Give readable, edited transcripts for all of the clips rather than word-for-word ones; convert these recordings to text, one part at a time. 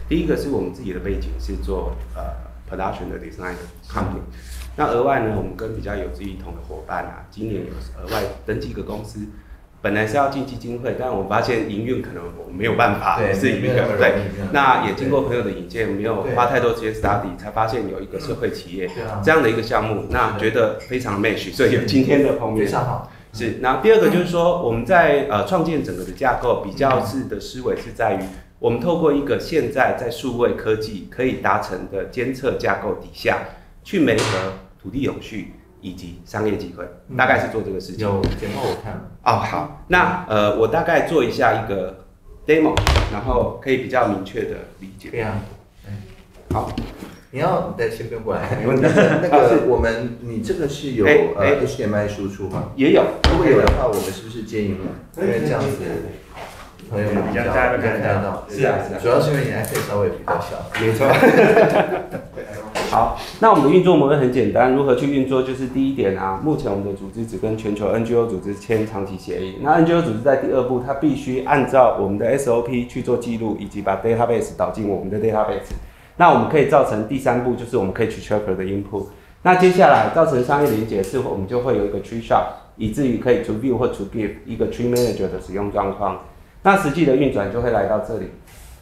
第一个是我们自己的背景是做production 的 design company， 那额外呢，我们跟比较有志一同的伙伴啊，今年有额外登记一个公司。本来是要进基金会，但我发现营运可能我没有办法，是一个对。那也经过朋友的引荐，没有花太多时间 study， 才发现有一个社会企业这样的一个项目，那觉得非常 match， 所以有今天的碰面。 非常好。 是，那第二个就是说，我们在创建整个的架构比较式的思维是在于，我们透过一个现在在数位科技可以达成的监测架构底下，去媒合土地永续。以及商业机会，大概是做这个事情。 有简报我看了。 哦，好，那我大概做一下一个 demo， 然后可以比较明确的理解。 对啊。 好， 你要先不用过来。 没问题。 那个你这个是有HDMI 输出吗？ 也有。 如果有的话，我们是不是接荧幕？因为这样子朋友们比较看得到。 是啊。 主要是因为你 iPad 稍微比较小。 没错。好，那我们的运作模式很简单，如何去运作？就是第一点啊，目前我们的组织只跟全球 NGO 组织签长期协议。那 NGO 组织在第二步，它必须按照我们的 SOP 去做记录，以及把 database 导进我们的 database。那我们可以造成第三步，就是我们可以取 tracker 的 input。那接下来造成商业连结是，我们就会有一个 tree shot， 以至于可以 to view 或 to give 一个 tree manager 的使用状况。那实际的运转就会来到这里。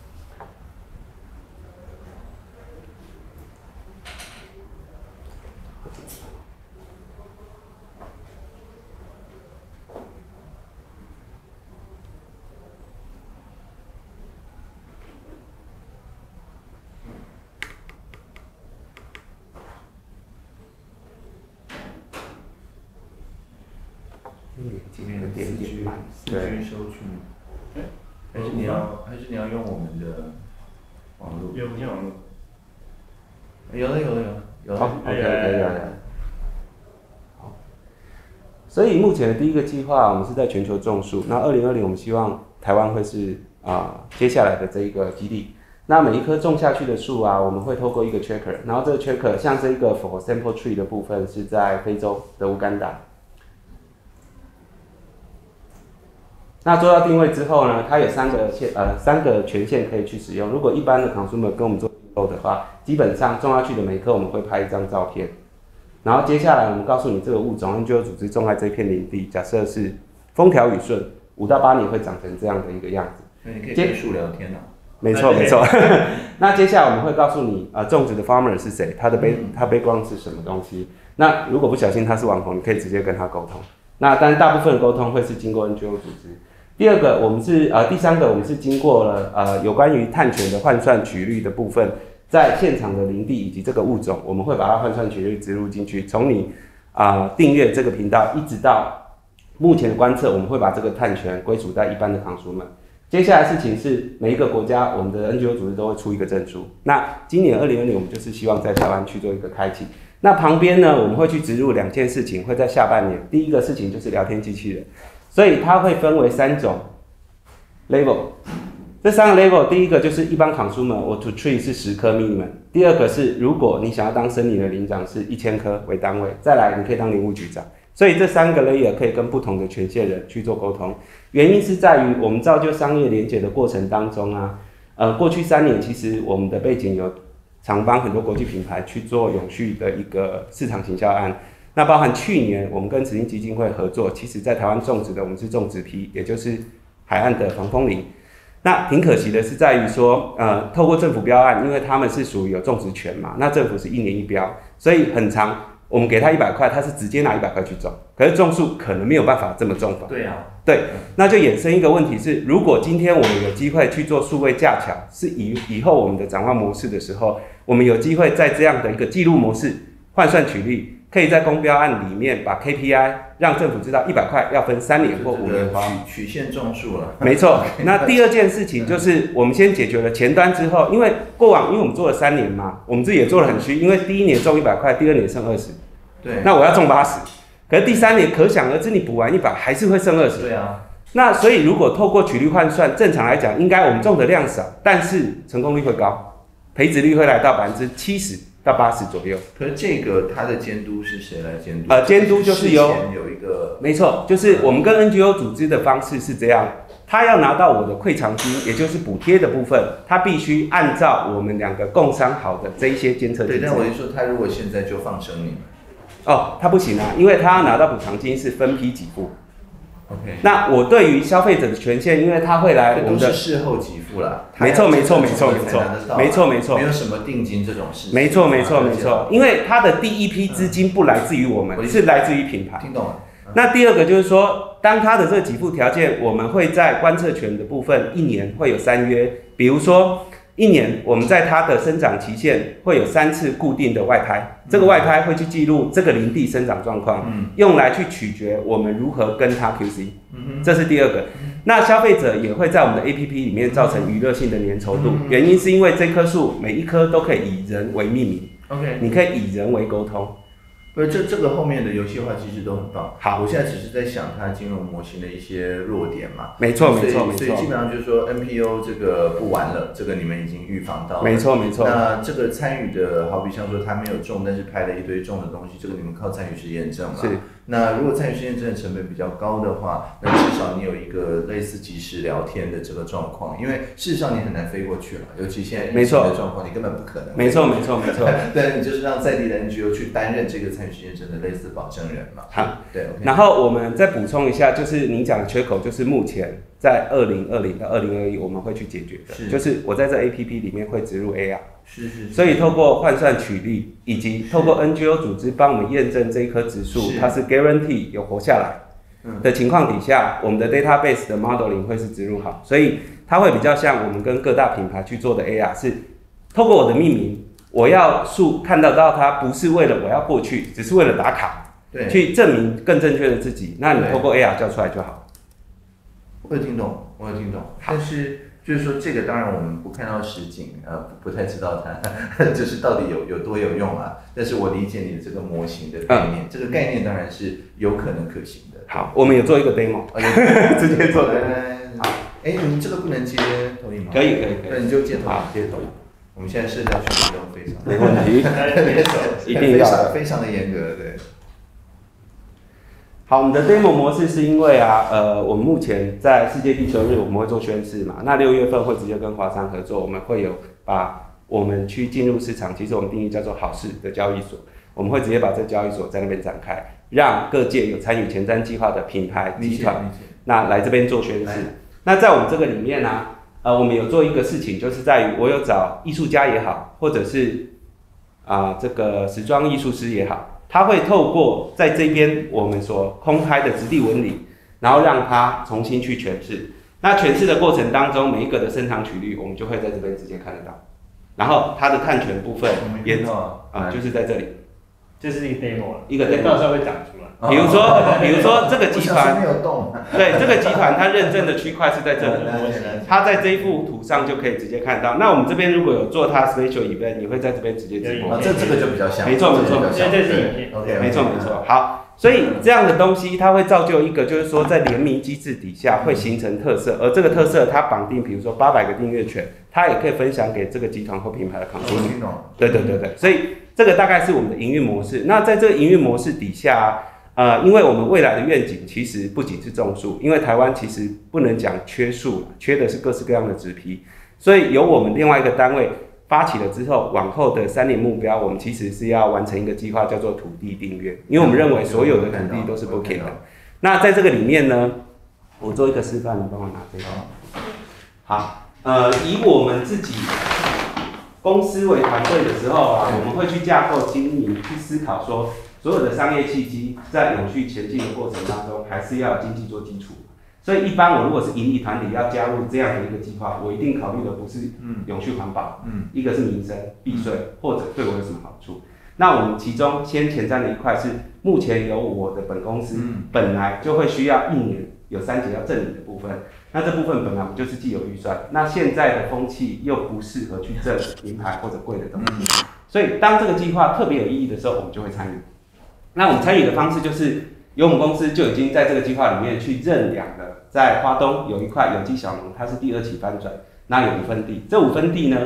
今天的点慢， 对， 收取，还是你要用我们的网络？ 用网络。 有了。 好 ，OK， 有了。好，所以目前的第一个计划，我们是在全球种树。那2020我们希望台湾会是接下来的这一个基地。那每一棵种下去的树啊，我们会透过一个 tracker， 然后这个 tracker 像这一个 for sample tree 的部分是在非洲的乌干达。那做到定位之后呢，它有三个权限可以去使用。如果一般的 consumer 跟我们做订购的话，基本上种下去的每一棵我们会拍一张照片，然后接下来我们告诉你这个物种 NGO 组织种在这片林地，假设是风调雨顺，5到8年会长成这样的一个样子。 那你可以跟树聊天啊。 没错。那接下来我们会告诉你种植的 farmer 是谁，他 background 是什么东西。那如果不小心他是网红，你可以直接跟他沟通。那但大部分的沟通会是经过 NGO 组织。第二个，我们是第三个，我们是经过了有关于碳权的换算曲率的部分，在现场的林地以及这个物种，我们会把它换算曲率植入进去。从你订阅这个频道，一直到目前的观测，我们会把这个碳权归属在一般的consumer。接下来事情是每一个国家，我们的 NGO 组织都会出一个证书。那今年2020，我们就是希望在台湾去做一个开启。那旁边呢，我们会去植入2件事情，会在下半年。第一个事情就是聊天机器人。所以它会分为3种 level， 这3个 level， 第一个就是一般 consumer， 我 to tree 是10棵 minimum， 第二个是如果你想要当森林的林长是1000棵为单位，再来你可以当林务局长。所以这3个 layer 可以跟不同的权限人去做沟通，原因是在于我们造就商业连结的过程当中啊，过去3年其实我们的背景有常帮很多国际品牌去做永续的一个市场行销案。那包含去年我们跟慈济基金会合作，其实在台湾种植的我们是种植批，也就是海岸的防风林。那挺可惜的是在于说，透过政府标案，因为他们是属于有种植权嘛，那政府是1年1标，所以很长，我们给他100块，他是直接拿100块去种，可是种树可能没有办法这么种法。 对啊， 对，那就衍生一个问题是，如果今天我们有机会去做数位架桥，是以后我们的展望模式的时候，我们有机会在这样的一个记录模式换算曲率。可以在公标案里面把 KPI 让政府知道100块要分3年或5年花， 曲线种树了。 没错。那第二件事情就是我们先解决了前端之后，因为过往因为我们做了3年嘛，我们自己也做得很虚，因为第1年种100块，第2年剩20， 对， 那我要种80，可是第3年可想而知，你补完100还是会剩20， 对啊。 那所以如果透过曲率换算，正常来讲，应该我们种的量少，但是成功率会高，培植率会来到70%到80%左右。 可是这个它的监督是谁来监督？ 监督就是有一个， 没错，就是我们跟 NGO 组织的方式是这样， 他要拿到我的馈偿金，也就是补贴的部分，他必须按照我们2个共商好的这一些监测机制。 对，但我就说，他如果现在就放生你们， 他不行啊，因为他要拿到补偿金是分批给付。 OK， 那我对于消费者的权限，因为他会来我们的都是事后给付啦， 没错，没错， 没有什么定金这种事情， 没错，因为他的第一批资金不来自于我们，是来自于品牌。 听懂了。 那第二个就是说，当他的这个给付条件，我们会在观测权的部分1年会有3约，比如说1年我们在它的生长期限会有3次固定的外拍，这个外拍会去记录这个林地生长状况，用来去取决我们如何跟它 QC，这是第二个。那消费者也会在我们的 APP 里面造成娱乐性的粘稠度，原因是因为这棵树每一棵都可以以人为命名， OK， 你可以以人为沟通。 这个后面的游戏化机制都很棒。 好， 我现在只是在想它金融模型的一些弱点嘛。 没错。 所以基本上就是说 NPO 这个不玩了，这个你们已经预防到了。 没错。 那这个参与的，好比像说它没有中，但是拍了一堆中的东西，这个你们靠参与式验证嘛。 是。 那如果参与式验证的成本比较高的话，那至少你有一个类似即时聊天的这个状况，因为事实上你很难飞过去了，尤其现在疫情的状况，你根本不可能。 没错。 对，你就是让在地的 NGO 去担任这个参与式验证的类似保证人嘛。 好， 对。 然后我们再补充一下，就是您讲的缺口，就是目前在2020到2021我们会去解决的，就是我在这 APP 里面会植入 AR。所以透过换算曲率，以及透过 NGO 组织帮我们验证这一棵植树，它是 guarantee 有活下来的情况底下，我们的 database 的 modeling 会是植入好，所以它会比较像我们跟各大品牌去做的 AR， 是透过我的命名，我要树看得到它，不是为了我要过去，只是为了打卡，去证明更正确的自己。那你透过 AR 叫出来就好。 我有听懂，但是。就是说，这个当然我们不看到实景，不太知道它就是到底有多有用啊。但是我理解你的这个模型的概念，这个概念当然是有可能可行的。 好，我们有做一个 demo， 直接做的。 好，你们这个不能接投影吗？ 可以。 那你就接投影。我们现在社交距离都非常没问题，一定要的， 非常的严格，对。 好，我们的 demo 模式是因为我们目前在世界地球日我们会做宣示嘛，那6月份会直接跟华商合作，我们会有把我们去进入市场，其实我们定义叫做好事的交易所，我们会直接把这个交易所在那边展开，让各界有参与前瞻计划的品牌集团，那来这边做宣示。那在我们这个里面呢，我们有做一个事情，就是在于我有找艺术家也好，或者是这个时装艺术师也好。他会透过在这边我们所空拍的质地纹理，然后让它重新去诠释。那诠释的过程当中，每一个的伸长曲率，我们就会在这边直接看得到。然后它的碳权部分也就是在这里， 这是一个 demo 了， 一个 demo 到时候会长出来。 比如说这个集团，对，这个集团它认证的区块是在这里，它在这一幅图上就可以直接看到。那我们这边如果有做它 special event， 你会在这边直接直播。 这个就比较像。 没错， 这是影片。 没错。好，所以这样的东西它会造就一个，就是说在联名机制底下会形成特色，而这个特色它绑定，比如说800个订阅权，它也可以分享给这个集团或品牌的 consumer。对，所以这个大概是我们的营运模式。那在这个营运模式底下。因为我们未来的愿景其实不仅是种树，因为台湾其实不能讲缺树，缺的是各式各样的植皮，所以由我们另外一个单位发起了之后，往后的3年目标，我们其实是要完成一个计划，叫做土地订阅，因为我们认为所有的土地都是 booking 的。那在这个里面呢，我做一个示范，你帮我拿这个。好，以我们自己公司为团队的时候我们会去架构经营，去思考说。所有的商业契机在永续前进的过程当中，还是要有经济做基础。所以一般我如果是盈利团体要加入这样的一个计划，我一定考虑的不是永续环保，一个是民生避税，或者对我有什么好处。那我们其中先前瞻的一块是目前有我的本公司本来就会需要1年有3节要证明的部分，那这部分本来我们就是既有预算，那现在的风气又不适合去证名牌或者贵的东西，所以当这个计划特别有意义的时候，我们就会参与。那我们参与的方式就是，由我们公司就已经在这个计划里面去认养了，在花东有一块有机小农，它是第2期翻转，那有5分地，这5分地呢，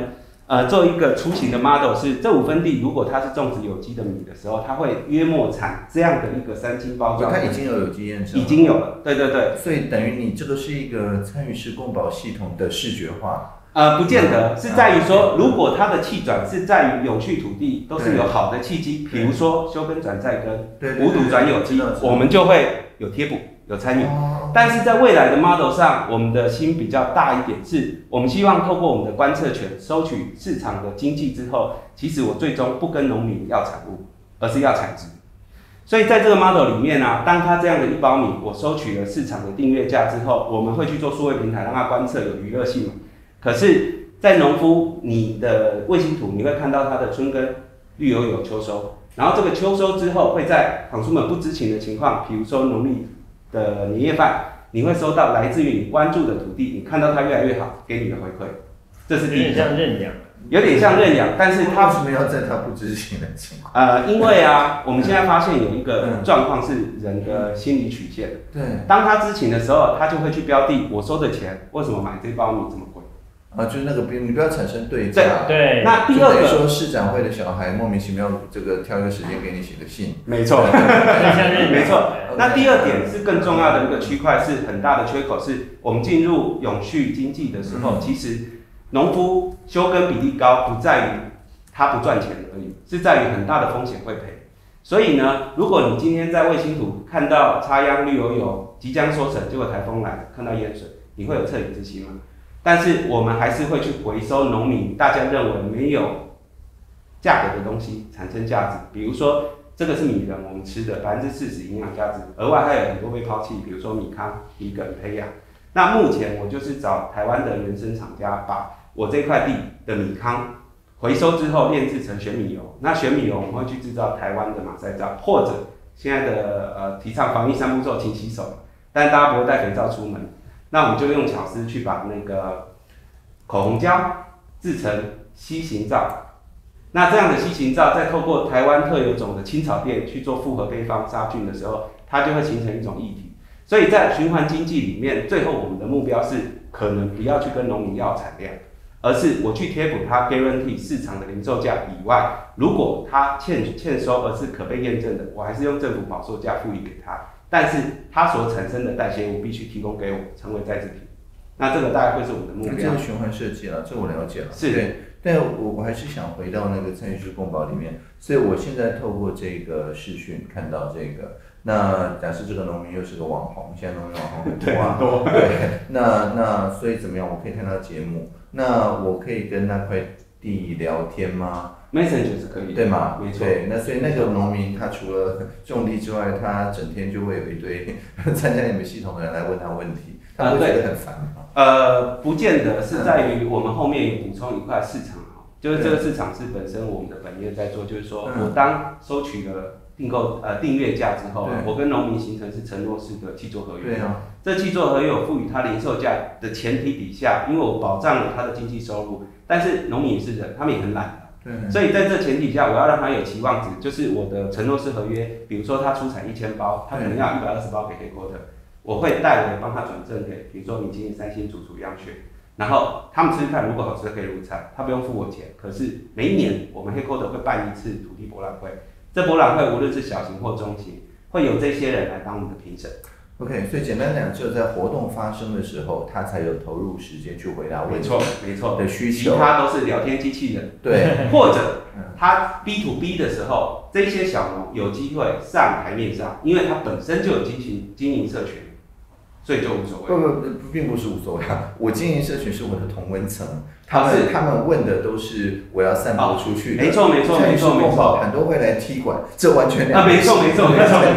做一个雏形的 model 是这5分地，如果它是种植有机的米的时候，它会约莫产这样的一个3斤包装。 它已经有机验证， 已经有了，对对对。 所以等于你这个是一个参与式共保系统的视觉化。 不见得是在于说，如果它的气转是在于永续土地都是有好的契机，比如说休耕转再耕、无毒转有机，我们就会有贴补、有参与。但是在未来的 model 上，我们的心比较大一点，是我们希望透过我们的观测权收取市场的经济之后，其实我最终不跟农民要产物，而是要产值。所以在这个 model 里面啊，当它这样的1包米，我收取了市场的订阅价之后，我们会去做数位平台，让它观测有娱乐性嘛。可是，在农夫你的卫星图，你会看到它的春耕、绿油油、秋收，然后这个秋收之后，会在厂叔们不知情的情况，比如说农历的年夜饭，你会收到来自于你关注的土地，你看到它越来越好，给你的回馈，这是第一个。 有点像认养， 有点像认养，但是它为什么要在它不知情的情况？ 因为啊，我们现在发现有一个状况是人的心理曲线。 对， 当他知情的时候，他就会去标的我收的钱，为什么买这包米这么贵？ 就是那个你不要产生对价。 对。 那第二个说市长会的小孩莫名其妙这个挑一个时间给你写个信。 没错，没错。那第二点是更重要的一个区块，是很大的缺口，是我们进入永续经济的时候，其实农夫休耕比例高，不在于他不赚钱而已，是在于很大的风险会赔。所以呢，如果你今天在卫星图看到插秧绿油油即将收成，结果台风来看到淹水，你会有恻隐之心吗？但是我们还是会去回收农民大家认为没有价格的东西产生价值，比如说这个是米仁，我们吃的40%营养价值，额外还有很多被抛弃，比如说米糠、米梗、胚芽。那目前我就是找台湾的原生厂家，把我这块地的米糠回收之后炼制成玄米油。那玄米油我们会去制造台湾的马赛皂，或者现在的提倡防疫3步骤，勤洗手，但大家不会带肥皂出门。那我们就用巧思去把那个口红胶制成烯形皂，那这样的烯形皂再透过台湾特有种的青草店去做复合配方杀菌的时候，它就会形成一种液体。所以在循环经济里面，最后我们的目标是可能不要去跟农民要产量，而是我去贴补它 guarantee 市场的零售价以外，如果它欠收而是可被验证的，我还是用政府保售价付予给他。但是它所产生的代谢物必须提供给我，成为再制品。那这个大概会是我们的目标。 这个循环设计了，这我了解了。 是对，但我还是想回到那个参与式共保里面。所以我现在透过这个视讯看到这个，那假设这个农民又是个网红，现在农民网红很多啊。对，那所以怎么样？我可以看到节目，那我可以跟那块地聊天吗 ？Messenger 是可以的， 对吗？ 没错。 对，那所以那个农民他除了种地之外，他整天就会有一堆参加你们系统的人来问他问题，他会觉得很烦吗？ 不见得，是在于我们后面有补充一块市场，就是这个市场是本身我们的本业在做，就是说我当收取了订阅价之后，我跟农民形成是承诺式的契作合约。 对啊， 这契作合约有赋予他零售价的前提底下，因为我保障了他的经济收入，但是农民也是人，他们也很懒。所以在这前提下，我要让他有期望值，就是我的承诺式合约，比如说他出产1000包，他可能要120包给黑锅的，我会代为帮他转正给，比如说米其林3星主厨样学，然后他们吃饭如果好吃可以入菜，他不用付我钱，可是每一年我们黑锅的会办一次土地博览会，这博览会无论是小型或中型，会有这些人来当我们的评审。 OK， 所以简单讲，只有在活动发生的时候，他才有投入时间去回答问题。 没错的需求， 其他都是聊天机器人。 对， 或者他 B to B 的时候，这些小农有机会上台面上，因为他本身就有经营社群，所以就无所谓。 并不是无所谓啊。我经营社群是我的同温层，他们问的都是我要散播出去的。 没错， 很多会来踢馆，这完全两回事。没错。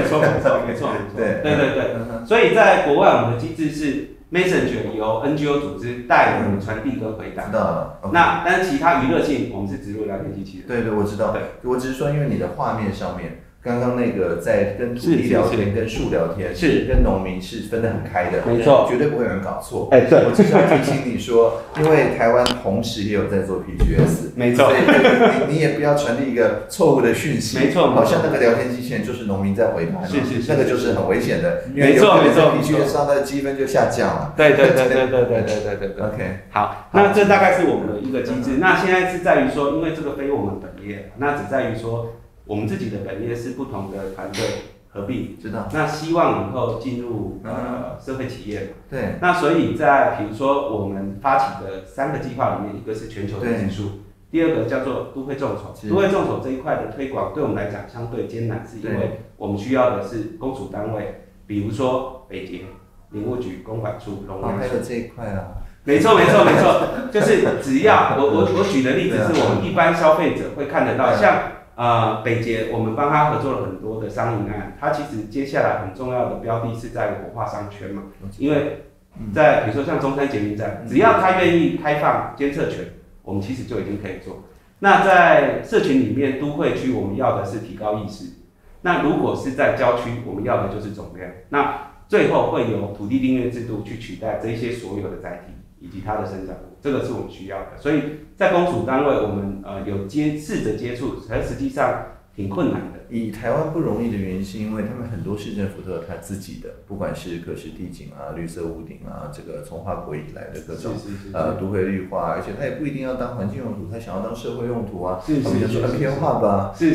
对。所以在国外，我们的机制是 Messenger 由 NGO 组织代我们传递跟回答。 知道了。 但是其他娱乐性，我们是植入聊天机器人。 对，我知道。我只是说，因为你的画面上面刚刚那个在跟土地聊天、跟树聊天， 是跟农民是分得很开的， 没错， 绝对不会有人搞错。 哎，对， 我只是要提醒你说，因为台湾同时也有在做 PGS， 没错， 所以你也不要传递一个错误的讯息， 没错， 好像那个聊天机器人就是农民在回答， 是， 那个就是很危险的，因为有可能在 PGS 上的积分就下降了。 对。 OK， 好，那这大概是我们的一个机制。那现在是在于说，因为这个非我们本业，那只在于说。我们自己的本业是不同的团队合并， 知道。 那希望以后进入社会企业。 对。 那所以在比如说我们发起的3个计划里面，一个是全球的技术，第二个叫做都会众筹。都会众筹这一块的推广，对我们来讲相对艰难，是因为我们需要的是公署单位，比如说北捷、林务局、公管处、农粮署。 还有这一块啊。 没错，就是只要我举的例子是我们一般消费者会看得到，像。北捷我们帮他合作了很多的商营案，他其实接下来很重要的标的是在活化商圈嘛，因为在比如说像中山捷运站，只要他愿意开放监测权，我们其实就已经可以做。那在社群里面，都会区我们要的是提高意识，那如果是在郊区，我们要的就是总量。那最后会有土地订阅制度去取代这些所有的载体以及它的生产物，这个是我们需要的。所以在公署单位，我们有试着接触，但实际上挺困难的。 以台湾不容易的原因，是因为他们很多市政府都有他自己的，不管是可视地景啊、绿色屋顶啊，这个从化国以来的各种都会绿化，而且他也不一定要当环境用途，他想要当社会用途啊，他们就说 NPO 化吧， 是，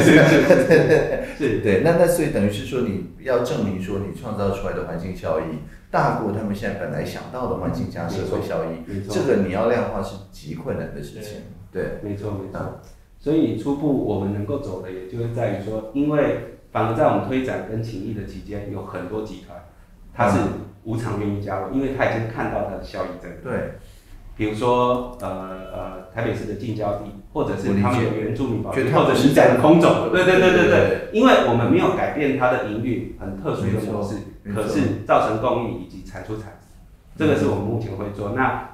对，那所以等于是说你要证明说你创造出来的环境效益大过他们现在本来想到的环境加社会效益，这个你要量化是极困难的事情，对， 没错。所以初步我们能够走的，也就是在于说，因为反而在我们推展跟情谊的期间，有很多集团，它是无偿愿意加入，因为他已经看到它的效益在。 对。 比如说台北市的近郊地，或者是他们有原住民保护，或者是在空总，对，因为我们没有改变它的营运很特殊的模式，可是造成公益以及产出产值，这个是我们目前会做。那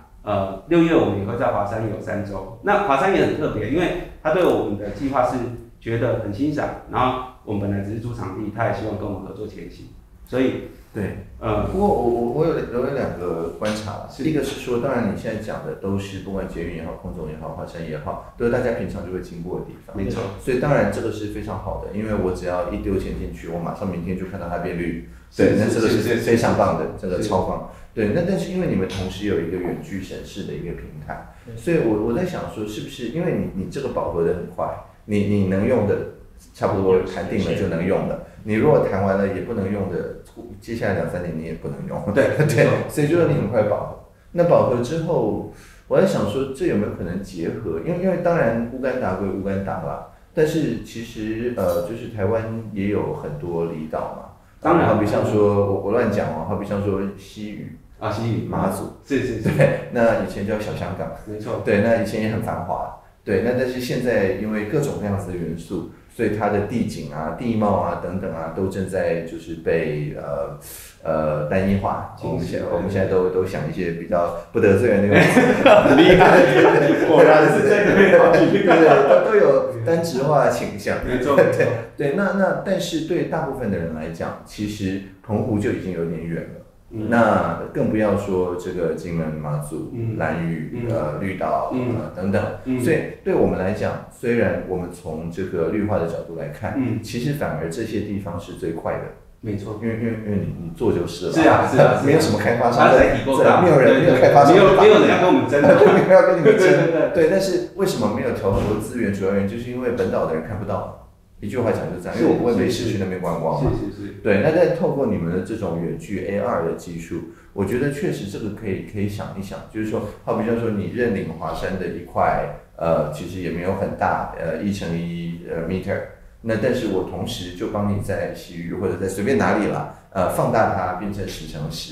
6月我们也会在华山有3周，那华山也很特别，因为他对我们的计划是觉得很欣赏，然后我们本来只是租场地，他也希望跟我们合作前行，所以对，不过我有2个观察，第一个是说，当然你现在讲的都是不管捷运也好、空总也好、华山也好，都是大家平常就会经过的地方， 没错。 所以当然这个是非常好的，因为我只要一丢钱进去，我马上明天就看到它变绿，对，那这个是非常棒的，这个超棒。对，那但是因为你们同时有一个远距审视的一个平台，所以我在想说，是不是因为你这个饱和的很快，你能用的差不多谈定了就能用了，你如果谈完了也不能用的，接下来2-3年你也不能用，对，所以就说你很快饱和。那饱和之后，我在想说，这有没有可能结合？因为当然乌干达归乌干达啦，但是其实就是台湾也有很多离岛嘛。 当然， 好比像说，我乱讲哦，好比像说西屿啊，西屿、 马祖， 是， 对，那以前叫小香港， 没错， 对，那以前也很繁华，对，那但是现在因为各种各样子的元素，所以它的地景啊、地貌啊等等啊，都正在就是被单一化。我们现在都想一些比较不得罪人的东西， 很厉害，果然是在这边跑去， 对，都有单质化的倾向， 没错， 对，那但是对大部分的人来讲，其实澎湖就已经有点远了。那更不要说这个金门、马祖、兰屿、绿岛等等，所以对我们来讲，虽然我们从这个绿化的角度来看，其实反而这些地方是最快的。 没错， 因为你做就是了。 是啊， 没有什么开发商， 没有开发商， 没有人要跟我们争， 没有要跟你们争。对，但是为什么没有调拨资源？主要原因就是因为本岛的人看不到。一句话讲就是这样，因为我不会没事去那边观光嘛。 是。 对，那在透过你们的这种远距 AR 的技术，我觉得确实这个可以想一想，就是说，好比说你认领华山的一块，其实也没有很大，1×1 meter， 那但是我同时就帮你在西域或者在随便哪里啦，放大它变成10×10，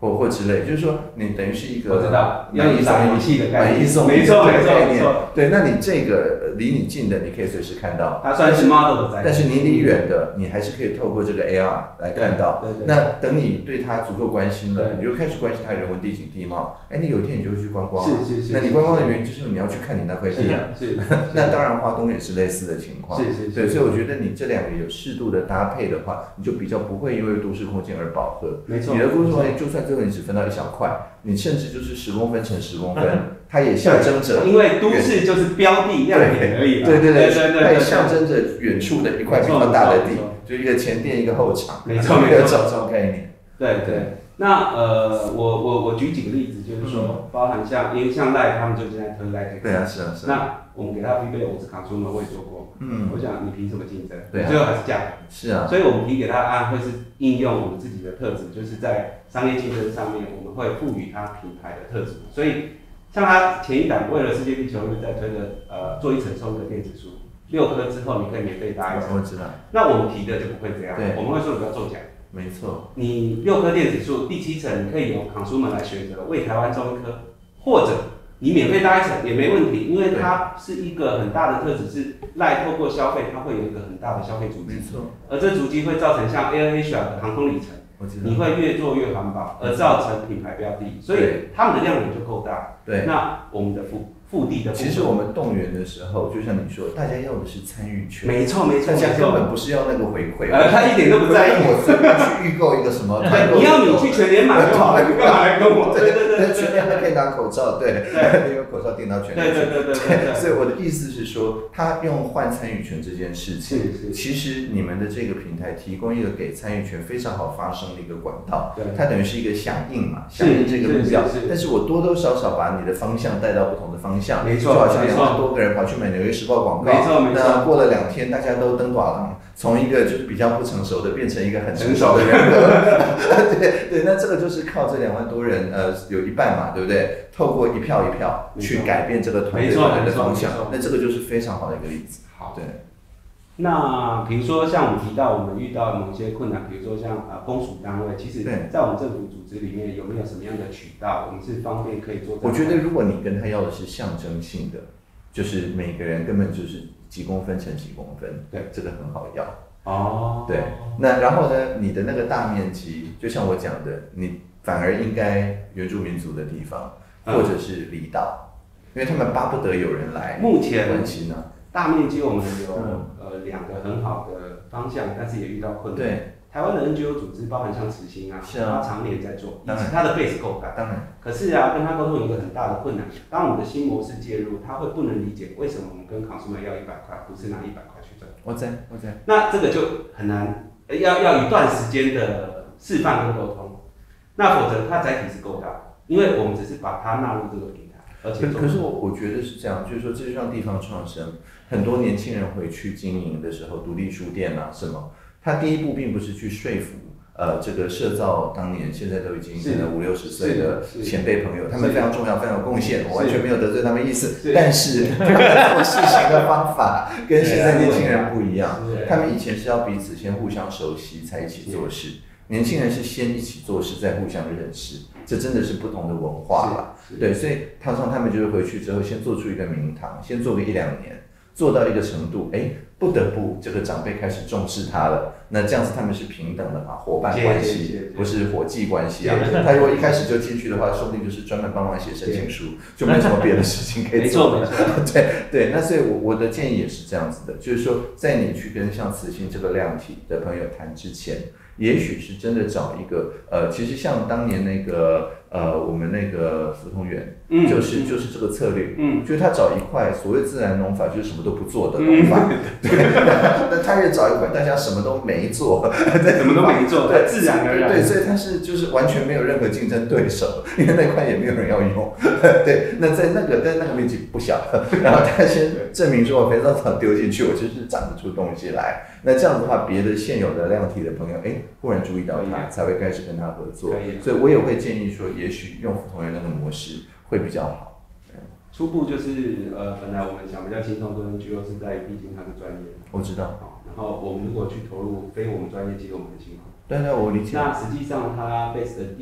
或之类，就是说你等于是一个我知道要以打游戏的概念， 买一送一没错的概念。 没错。 对，那你这个离你近的，你可以随时看到， 它算是 model 的载体， 但是你离远的，你还是可以透过这个 AR 来看到。 对。 那等你对它足够关心了，你就开始关心它人文地景地貌。哎，你有一天你就会去观光。 是。 那你观光的原因就是你要去看你那块地啊。 是。 那当然，花东也是类似的情况。 是。 对，所以我觉得你这两个有适度的搭配的话，你就比较不会因为都市空间而饱和。 没错。 你的都市空间就算最后你只分到一小块。你甚至就是10公分乘10公分，它也象征着， 因为都市就是标的亮点而已。 对，它也象征着远处的一块比较大的地，就一个前店一个后场， 没错， 这种概念。 对。那我举几个例子，就是说，包含因为像赖他们就现在推赖 X， 对啊，是。 那我们给他匹配我是consumer，我也做过。我想你凭什么竞争？ 对， 最后还是价格。 是啊。 所以我们提给他的案会是应用我们自己的特质，就是在商业竞争上面，我们会赋予它品牌的特质。所以像他前一档为了世界地球日在推的做一层送一个电子书，6颗之后你可以免费搭一层。 我知道。 那我们提的就不会这样，我们会说你不要中奖。 没错。 你6颗电子书，第7层你可以由consumer来选择为台湾种1颗，或者你免费搭一层也没问题，因为它是一个很大的特质，是赖透过消费，它会有一个很大的消费足迹。 没错。 而这足迹会造成像 AirAsia 的航空里程，你会越做越环保，而造成品牌标的，所以他们的亮点就够大。 对。 那我们的腹地的部分， 其实我们动员的时候，就像你说，大家要的是参与权。 没错。 大家根本不是要那个回馈。 他一点都不在意。 我随便去预购一个什么， 你要你去全联买就好了，你干嘛来跟我？对。 全联还可以拿口罩，对，因为口罩订到全联。 对。 所以我的意思是说，他用换参与权这件事情，其实你们的这个平台提供一个给参与权非常好发声的一个管道，它等于是一个响应嘛，响应这个目标。但是我多多少少把你的方向带到不同的方向， 没错。 就好像2万多个人跑去买《纽约时报》广告， 没错。 那过了2天，大家都登短廊，从一个就是比较不成熟的变成一个很成熟的人格。对，那这个就是靠这2万多人，有一半嘛，对不对？透过一票一票去改变这个团队的方向，那这个就是非常好的一个例子。 好， 对。 那比如说像我们提到我们遇到某些困难，比如说像公署单位，其实在我们政府组织里面有没有什么样的渠道，我们是方便可以做？ 我觉得如果你跟他要的是象征性的，就是每个人根本就是几公分乘几公分， 对， 这个很好要。 哦。 对，那然后呢，你的那个大面积，就像我讲的，你反而应该原住民族的地方，或者是离岛，因为他们巴不得有人来目前关心呢。 大面积我们有2个很好的方向，但是也遇到困难。 对， 台湾的 NGO 组织包含像慈心啊，它常年在做， 当然它的 base 够大。 当然。 可是啊，跟他沟通有一个很大的困难，当我们的新模式介入，他会不能理解为什么我们跟 consumer 要100块，不是拿100块去赚。 我知。 那这个就很难，要一段时间的示范跟沟通。那否则它载体是够大，因为我们只是把它纳入这个平台，而且可是我觉得是这样，就是说这就像地方创生，很多年轻人回去经营的时候，独立书店啊什么，他第一步并不是去说服这个社造当年现在都已经可能50、60岁的前辈朋友，他们非常重要，非常有贡献，我完全没有得罪他们意思。但是他们做事情的方法跟现在年轻人不一样，他们以前是要彼此先互相熟悉才一起做事，年轻人是先一起做事再互相认识，这真的是不同的文化了。对，所以他们就是回去之后先做出一个名堂，先做个1、2年。做到一个程度，不得不这个长辈开始重视他了。那这样子他们是平等的嘛，伙伴关系，不是伙计关系啊。他如果一开始就进去的话，说不定就是专门帮忙写申请书，就没什么别的事情可以做了。对，那所以我的建议也是这样子的，就是说，在你去跟像慈心这个量体的朋友谈之前，也许是真的找一个其实像当年那个我们那个福同园，就是这个策略，就是他找一块所谓自然农法，就是什么都不做的农法，那他也找一块大家什么都没做， 什么都没做，对，自然而然， 对，所以他是就是完全没有任何竞争对手，因为那块也没有人要用，对，那在那个面积不小，然后他先证明说我肥皂草丢进去，我就是长得出东西来，那这样的话，别的现有的量体的朋友，忽然注意到他，才会开始跟他合作，所以我也会建议说，也许用福同园那个模式会比较好。 初步就是本来我们想比较轻松做 NGO 是在于毕竟它是专业， 我知道。 然后我们如果去投入非我们专业，其实我们很辛苦。 对，我理解。 那实际上它 base 的地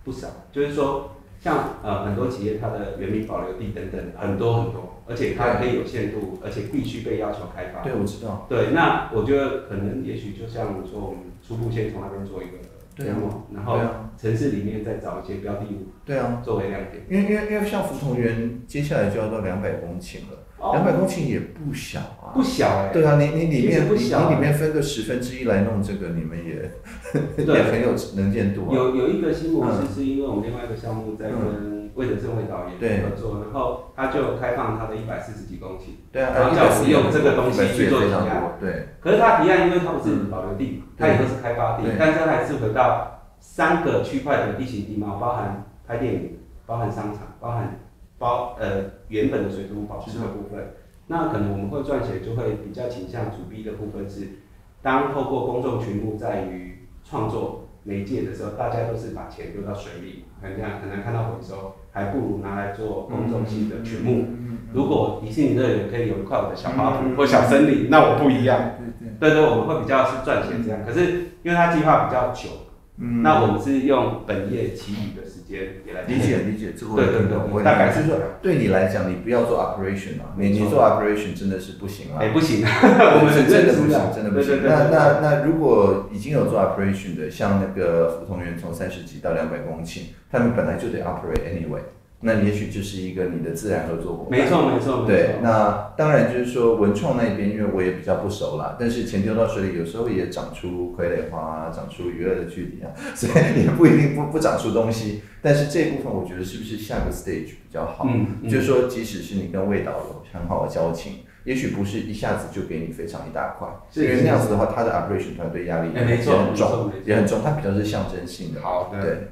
不少，就是说像很多企业它的原民保留地等等很多，而且它可以有限度，而且必须被要求开发。 对，我知道。 对，那我觉得可能也许就像说我们初步先从那边做一个。 对啊， 然后城市里面再找一些标的物， 对啊， 作为亮点。 因为像福同园接下来就要到200公顷了，200公顷也不小啊， 不小哎。 对啊，你里面分个1/10来弄这个，你们也很有能见度啊。 有一个新模式是因为我们另外一个项目在跟魏德胜魏导演合作，然后他就开放他的140几公顷， 对啊， 然后叫我们用这个东西去做提案。 对， 可是他提案因为它不是保留地，它也都是开发地，但是它还是回到3个区块的地形地貌，包含拍电影、包含商场、包含原本的水土保持的部分。那可能我们会撰写就会比较倾向主 B 的部分是，当透过公众群目在于创作媒介的时候，大家都是把钱丢到水里，很难看到回收，还不如拿来做公众性的群目。如果迪士尼乐园可以有一块我的小花圃或小森林，那我不一样。对，我们会比较是赚钱这样。可是因为它计划比较久，那我们是用本业其余的时间也来理解，这个我听懂。大概是说，对你来讲，你不要做 operation 嘛，你做 operation 真的是不行啊。 不行， 我们是真的不行，真的不行。那如果已经有做 operation 的，像那个福同园从30几到200公顷，他们本来就得 operate anyway。那也许就是一个你的自然合作伙伴。 没错。 对，那当然就是说文创那边，因为我也比较不熟啦，但是钱丢到水里，有时候也长出傀儡花啊，长出鱼儿的距离啊，所以也不一定不长出东西。但是这部分我觉得是不是下个 stage 比较好？就是说，即使是你跟魏导有很好的交情，也许不是一下子就给你非常一大块，因为那样子的话，他的 operation 团队压力也很重，他比较是象征性的。 好的。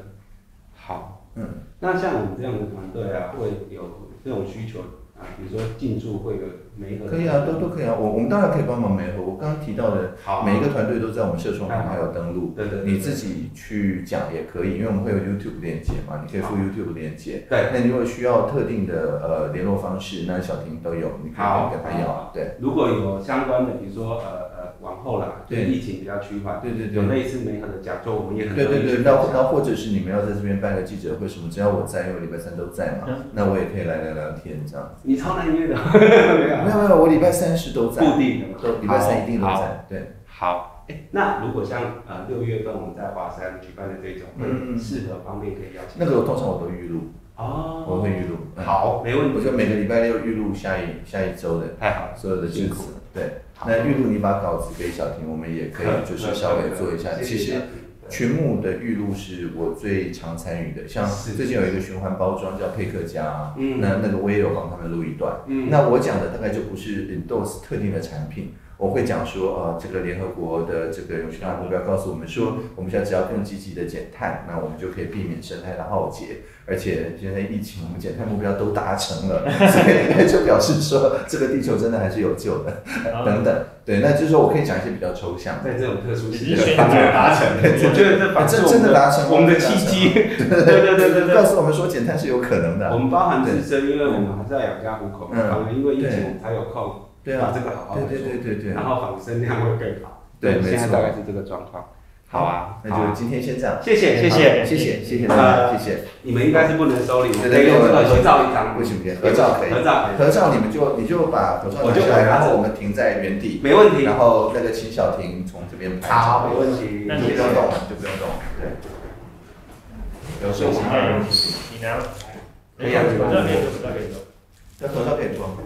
那像我们这样的团队啊，会有这种需求啊，比如说进驻会有媒合。 可以啊，都可以啊。我们当然可以帮忙媒合。我刚刚提到的每一个团队都在我们社创平台有登录，对，你自己去讲也可以，因为我们会有 YouTube 链接嘛，你可以附 YouTube 链接。对。那如果需要特定的联络方式，那小婷都有，你可以跟他要。对。 如果有相关的，比如说往后啦，对疫情比较趋缓，对，有类似媒合的讲座，我们也很对，那或者是你们要在这边办个记者会什么，只要我在，因为我礼拜3都在嘛，那我也可以来聊聊天这样。 你超难约的， 没有，我礼拜30都在， 固定的， 礼拜3一定都在。对， 好，那如果像6月份我们在华山举办的这种，适合方面可以邀请。 那个通常我都预录。我会预录。 好，没问题。 我就每个礼拜6预录下一周的， 太好了， 所有的句子。对，那预录你把稿子给小婷，我们也可以就是稍微做一下。其实群目的预录是我最常参与的，像最近有一个循环包装叫佩克家，那个我也有帮他们录一段。那我讲的大概就不是 endorse 特定的产品。我会讲说，这个联合国的这个永续发展目标告诉我们说，我们现在只要更积极的减碳，那我们就可以避免生态的浩劫。而且现在疫情，我们减碳目标都达成了，所以就表示说，这个地球真的还是有救的，等等。对，那就是说我可以讲一些比较抽象， 在这种特殊时期达成， 我觉得这真的达成我们的契机。对， 告诉我们说减碳是有可能的。 我们包含自身，因为我们还是要养家糊口，反而因为疫情我们才有空。 对啊， 这个好好的做， 对， 然后仿生量会更好。 对，没错， 现在大概是这个状况。好啊， 那就今天先这样。 谢谢大家，谢谢。 你们应该是不能收礼， 对， 用这个合照一张， 不行，合照可以。合照你就把合照拿下来，然后我们停在原地， 没问题。 然后那个请小婷从这边拍。 好，没问题。 就不用动，对。有事情。 你拿。 可以啊， 合照可以做。 那合照可以做。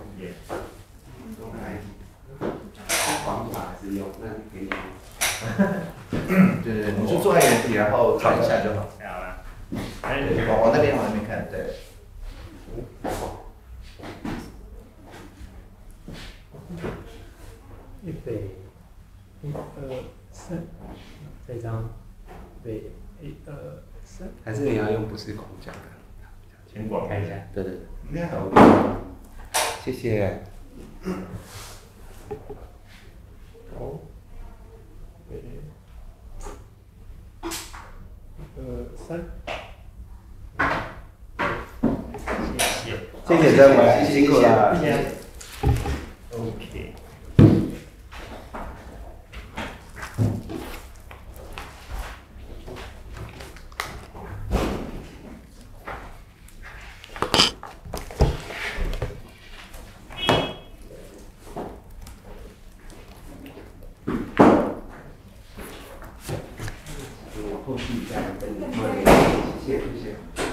黄卡还是用，那给你。 对，你就坐在原地，然后转一下就好。 好了。 往那边看，对。 预备，1、2、3，这张，预备，1、2、3。 还是你要用不是空讲的？ 先广看一下。 对， 应该好。 谢谢。 好。1、2、3。 谢谢曾伟，辛苦了。 谢谢。OK。 后续再跟你做联系。谢谢。